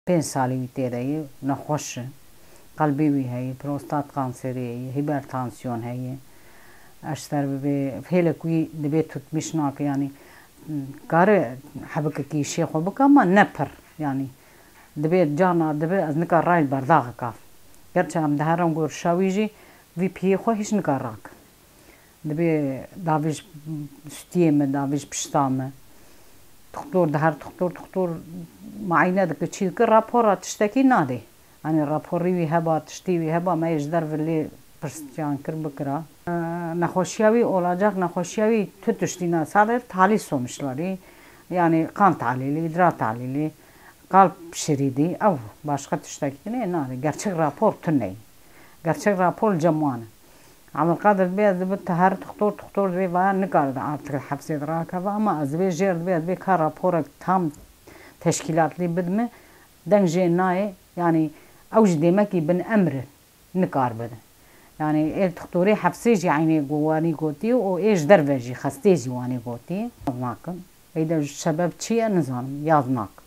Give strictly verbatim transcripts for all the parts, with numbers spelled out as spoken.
پێنج ساڵی تێدەیە نەخۆشە قەلبی وی هەیە پرۆستات کانسێری هەیە هیبەرتانسیۆن هەیە ئەشتەر ببێ هێلێکوی دەبێت توتمیش ناکە ینی کارە حەبکەکی شێخۆ بکە ئەمە نەپڕ ینی دەبێت جانا دەبێت ئەس نکە ڕای بەرداغەکە گەرچە ئەم دەهارەم گۆرشاویژی وی پێ خۆ هیچ نکە ڕاکە دەبێ داویژ ستیێمە داویژ پشتامە دکتۆر دەهار دکتۆر دکتۆر معاینە دەکە چی دکە راپۆڕە تشتێکی نادێ ئەنی راپۆڕیوی هەبا تشتیوی هەبا مەیش دەرڤ لێ پرسیان کرد بکرا نەخۆشیاوی ئۆلاجاق نەخۆشیاوی تو تشتینە ساڵێر تالی سۆمشلاری یعنی قان تعلیلی درا تعلیلی قالب شریدی ئەو باشقە تشتێکی نێ نادێ گەرچەک راپۆر تونەی گەرچەک راپۆر جەموانە عەبدولقادر دەبێ دەبێت هەر دکتۆر دکتۆر دەبێ وایە نکاردا ئاتکە حەبسێت ڕاکەوە ئەمە ئەس دەبێ ژێر دەبێ دەبێ کا راپۆرێک تام تەشکیلاتلی بدمە دەنگ ژێ نایە ینی ئەوژ دێمەکی بن ئەمرن نکار بدە ینی ئێ دکتۆری حەبسێژی عینێ گۆوانی گوتی و ئێش دەرڤێژی خەستێژی وانی گوتی ناکەم ئەیدە سەبەب چییە نزانم یاد ناکە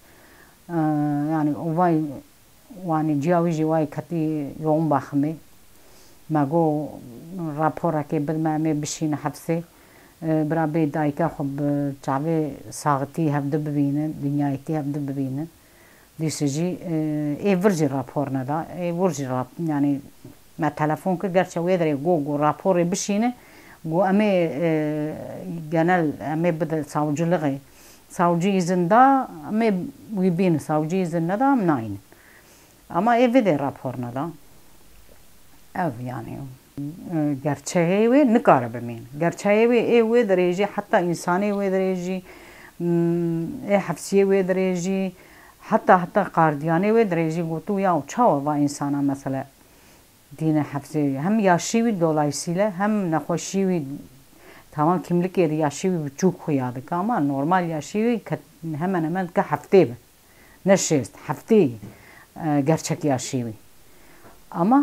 ینی وای وانی جیاویژی وای کەتی یۆم باخمێ مەگۆ راپۆرەکێ بدمە ئەمێ بشینە حەبسێ برا بێ دایکە خۆ چاوێ ساغتی هەبدە ببینن دنیایەتی هەبدە ببینن دیسژی ئێ ڤرژی راپۆر نەدا ئێ ڤرژی ینی مە تەلەفۆن کرد گەرچە وێ دەرێ گۆ گۆ راپۆڕێ بشینە گۆ ئەمێ گەنەل ئەمێ بدە ساوجلغێ ساوجی ئیزندا ئەمێ وی بینە ساوجی ئیزن نەدا ئەم ناینن ئەما ئێ vêdê rapor neda ev yanî gerçeyê wê nikare bimîne gerçeyê wê ê wê derê jî heta însanê wê derê jî ê hefsiyê wê derê jî heta heta qardiyanê wê derê jî gotu ya çawa va însana mesele dîne hefsê hem yaşî wî dolayısıyla hem nexweşî wî tamam kimlikê yaşî wî biçûk xuya dike ama normal yaşî wî hemen hemen dike heftê be ne şêst heftê gerçek yaşî wî ama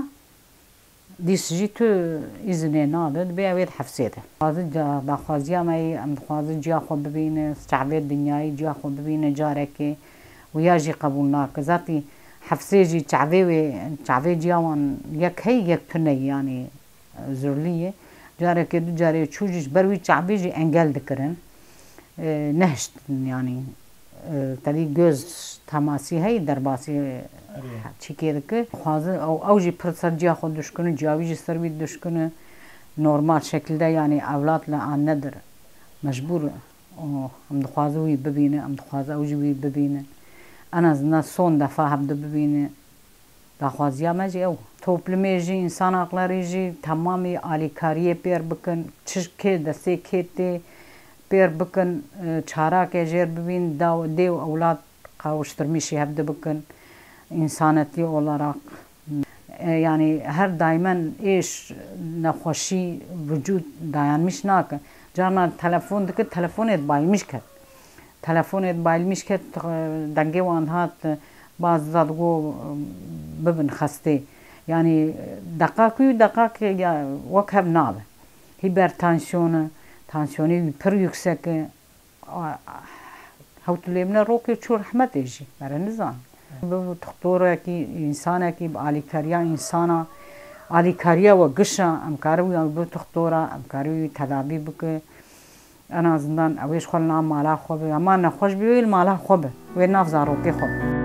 dîs jî tu îzinê nade dibe ew ê hefsê de daxwaziya me yê em dixwazin ciya xwe bibîne çavê dinyayî ciya xwe bibîne carekê wiya jî qebûl nake zatî hefsê jî çavê wê çavê ciya wan yek hey yek tune yanî zirlî ye carekê du carê çû jî ji ber wî çavê jî engel dikirin nehiştin yanî tevî göz temasî heye derbasî çîkê dike dixwazin ew jî pir ser ciya xwe dişkine ciya wî jî ser wî dişkine normal şekilde yanî ewlat li an nedir mecbûr em dixwazin wî bibîne em dixwazin ew jî wî bibînin en azından son defa hebde bibîne daxwaziya me jî ew toplimê jî însan haklarî jî temamî alîkariyê pêr bikin çi kê destê kê tê pêr bikin çarakê jêr bibîn dê û ewlat qawiştirmîşî hebde bikin insanetî olarak yani her daimen êş nexweşî vücûd dayanmış nake carna telefon dike telefonê bayilmiş ket telefonê bayilmiş ket dengê wan hat baz zat got bibin xestê yani deqaqî deqaqê wek hev nabe hipertansiyona tansiyonê wî pir yüksek e hewtilê min e rokê çû rehmetê jî mere nizan doktorekî însanekî bi alîkariya însana alîkariya we gişa em karibû bi doktora em karibû tedavî bike en azından ew ê ji xwe li nav mala xwe be hema nexweş bî wê li mala xwe be wê nav zarokê xwe be